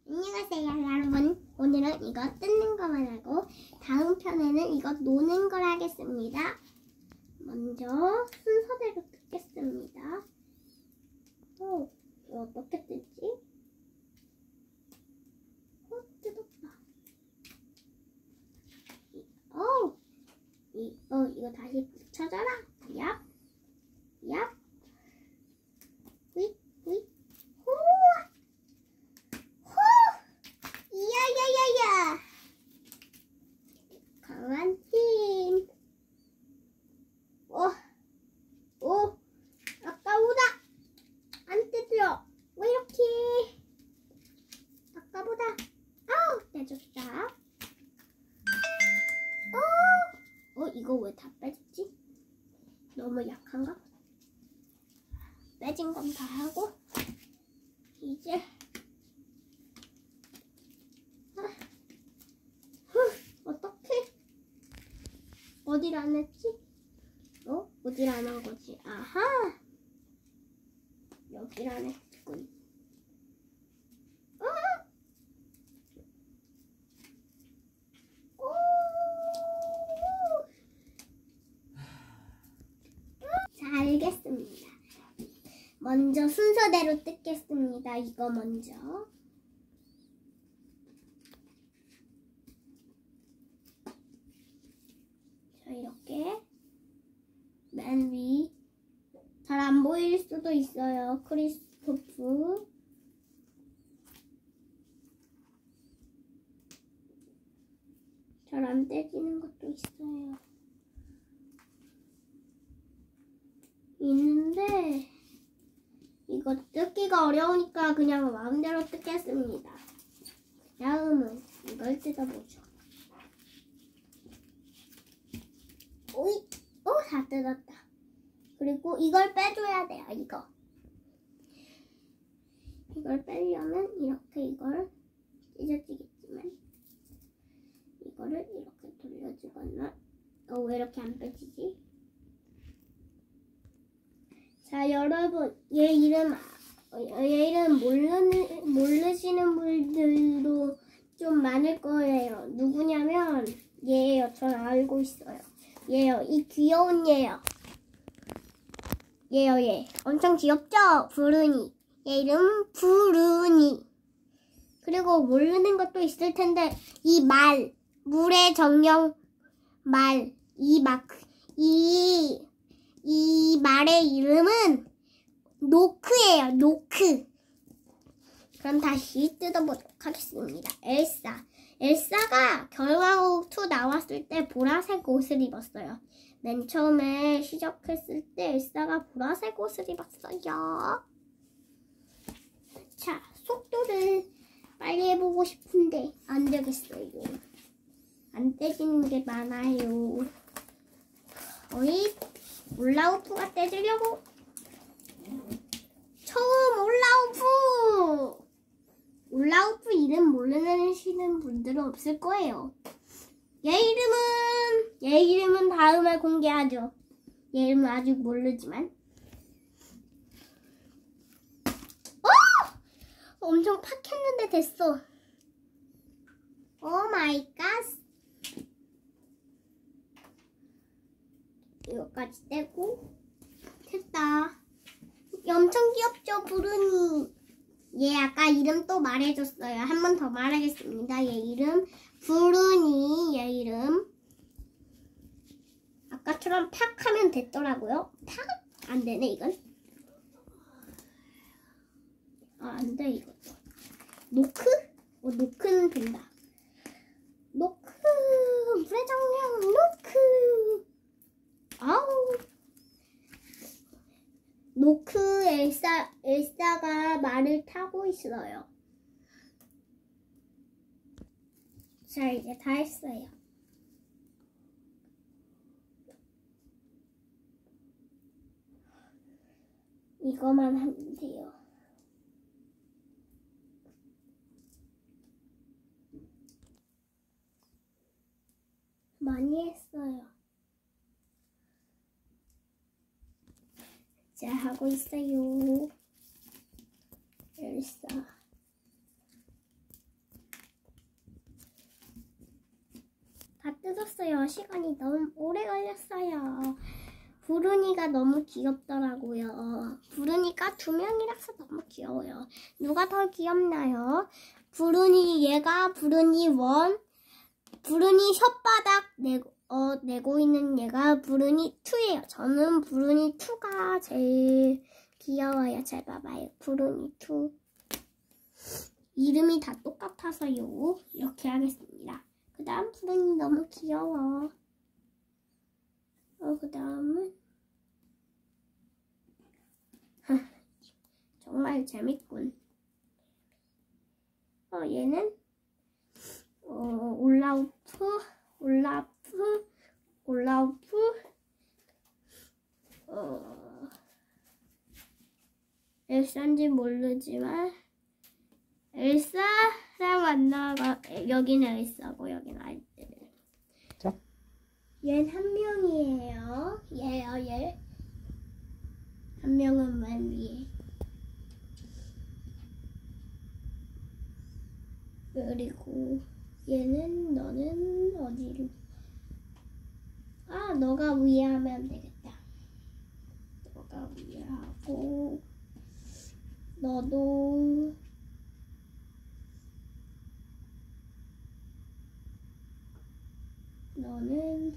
안녕하세요 여러분. 오늘은 이거 뜯는 거만 하고 다음 편에는 이거 노는 걸 하겠습니다. 먼저 순서대로 뜯겠습니다. 이거 어떻게 뜯지? 뜯었다. 이거 다시 붙여줘라. 얍, 얍, 휘, 휘, 호, 호, 야야야야. 강한 힘. 오, 아까보다 안 뜯려. 왜 이렇게? 아까보다. 떼줬다. 이거 왜 다 빼졌지? 너무 약한가? 빼진 건 다 하고 이제 어떡해? 어딜 안 했지? 어딜 안 한 거지? 아하! 여길 안 했군. 자, 알겠습니다. 먼저 순서대로 뜯겠습니다. 이거 먼저. 자, 이렇게 맨 위. 잘 안 보일 수도 있어요. 크리스토프. 잘 안 떼지는 것도 있어요. 있는데 이거 뜯기가 어려우니까 그냥 마음대로 뜯겠습니다. 다음은 이걸 뜯어보죠. 오이! 다 뜯었다. 그리고 이걸 빼줘야 돼요. 이걸 빼려면 이렇게 이걸 찢어지겠지만 이거를 이렇게 돌려주거나 왜 이렇게 안 빼지지? 자, 여러분, 얘 이름 모르시는 분들도 좀 많을 거예요. 누구냐면 얘예요. 전 알고 있어요. 얘요. 이 귀여운 얘요. 얘요, 얘. 엄청 귀엽죠? 부르니. 얘 이름 부르니. 그리고 모르는 것도 있을 텐데 이 말, 물의 정령 말, 이 말의 이름은 노크예요. 노크. 그럼 다시 뜯어보도록 하겠습니다. 엘사가 겨울왕국 2 나왔을 때 보라색 옷을 입었어요. 맨 처음에 시작했을 때 엘사가 보라색 옷을 입었어요. 자, 속도를 빨리 해보고 싶은데 안 되겠어요. 안 떼지는 게 많아요. 올라우프가 떼주려고. 처음 올라우프 이름 모르시는 분들은 없을 거예요. 얘 이름은 다음에 공개하죠. 얘 이름은 아직 모르지만. 엄청 팍했는데 됐어. 오 마이 갓. 이거까지 떼고 됐다. 엄청 귀엽죠, 부르니. 얘 아까 이름 또 말해줬어요. 한 번 더 말하겠습니다. 얘 이름 부르니. 얘 이름 아까처럼 팍 하면 됐더라고요. 팍? 안 되네 이건. 안 돼 이거. 노크? 노크는 된다. 노크. 물의 정령 노크. 노크 엘사가 말을 타고 있어요. 자, 이제 다 했어요. 이거만 하면 돼요. 많이 했어요. 자, 하고 있어요. 엘사. 늦었어요. 시간이 너무 오래 걸렸어요. 부르니가 너무 귀엽더라고요. 부르니가 2명이라서 너무 귀여워요. 누가 더 귀엽나요? 부르니 얘가 부르니 1, 부르니 혓바닥 내고 있는 얘가 부르니 2예요. 저는 부르니 2가 제일 귀여워요. 잘 봐봐요. 부르니 2. 이름이 다 똑같아서요. 이렇게 하겠습니다. 그 다음 부르니 너무 귀여워. 그 다음은 정말 재밌군. 얘는 올라우프 엘사인지 모르지만 엘사랑 안나가 여기는 엘사고 여기는 아이들. 자. 얘는 한 명이에요. 얘요 얘. 한 명은 맨 위에. 그리고 얘는 너는 어디로? 너가 위에 하면 되겠다. 너가 위에 하고 너도 너는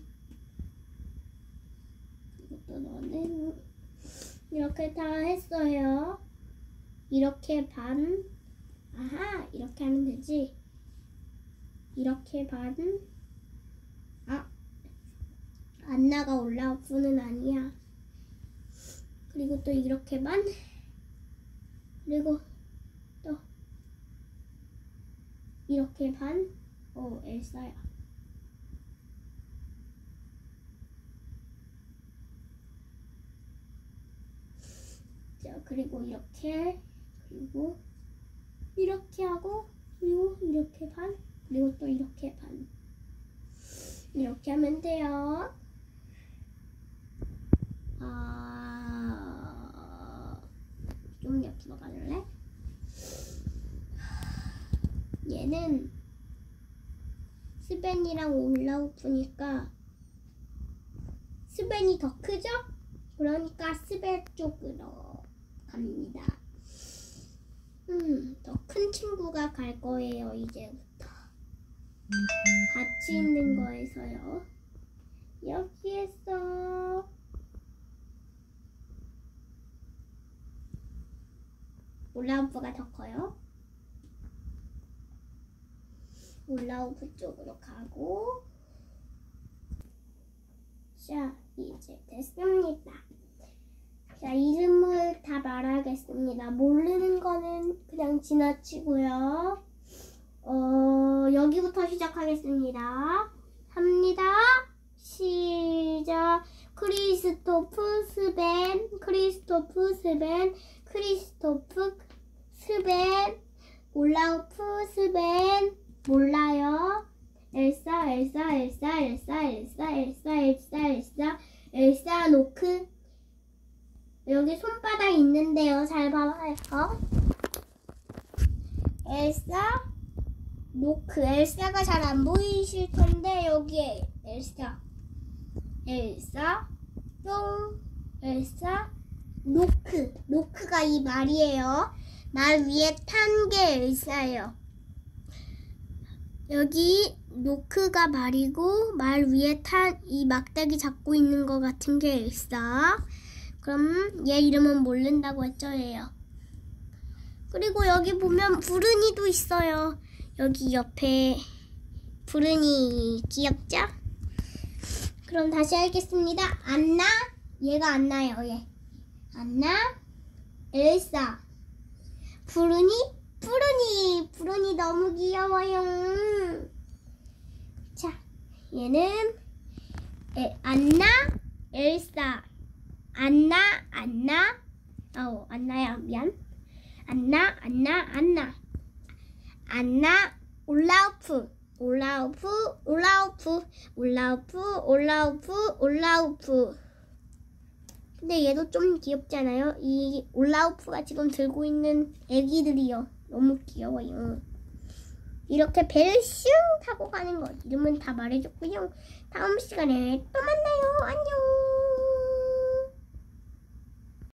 이것도 너는 이렇게 다 했어요. 이렇게 반. 아하, 이렇게 하면 되지. 이렇게 반. 안나가 올라오프는 아니야. 그리고 또 이렇게 반. 그리고 또 이렇게 반. 엘사야. 자, 그리고 이렇게, 그리고 이렇게 하고, 그리고 이렇게 반, 그리고 또 이렇게 반. 이렇게 하면 돼요. 좀 옆으로 가줄래? 얘는 스벤이랑 올라오프니까 스벤이 더 크죠? 그러니까 스벤 쪽으로 갑니다. 더 큰 친구가 갈 거예요, 이제부터. 같이 있는 거에서요. 여기에서 올라우프가 더 커요. 올라우프 쪽으로 가고. 자, 이제 됐습니다. 자, 이름을 다 말하겠습니다. 모르는 거는 그냥 지나치고요. 여기부터 시작하겠습니다. 합니다. 시작. 크리스토프 스벤, 올라우프 스벤, 몰라요. 엘사 노크. 여기 손바닥 있는데요. 잘 봐봐요. 엘사 노크. 엘사가 잘 안 보이실 텐데 여기에 엘사 노크. 노크가 이 말이에요. 말 위에 탄 게 엘사예요. 여기 노크가 말이고 말 위에 탄 이 막대기 잡고 있는 것 같은 게 엘사. 그럼 얘 이름은 모른다고 했죠, 얘요. 그리고 여기 보면 부르니도 있어요. 여기 옆에 부르니 귀엽죠? 그럼 다시 하겠습니다. 안나, 얘가 안나예요. 얘 안나, 엘사, 부르니 너무 귀여워요. 자, 얘는 안나, 엘사, 안나야, 미안. 안나, 올라우프. 근데 얘도 좀 귀엽잖아요. 이 올라우프가 지금 들고 있는 애기들이요. 너무 귀여워요. 이렇게 배를 슝 타고 가는 거 이름은 다 말해줬고요. 다음 시간에 또 만나요. 안녕.